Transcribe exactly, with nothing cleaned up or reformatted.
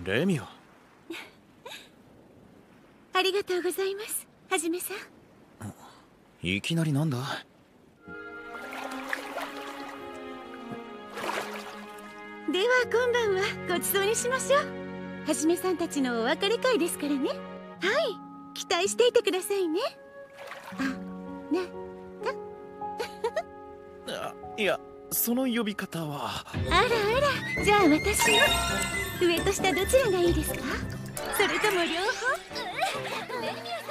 レミオ。 ありがとうございます、はじめさん。 いきなりなんだ。 では今晩はごちそうにしましょう。はじめさんたちのお別れ会ですからね。はい、期待していてくださいね。あ、なあ、いや、その呼び方は。 あらあら、じゃあ私の上と下どちらがいいですか？それとも両方？レミオ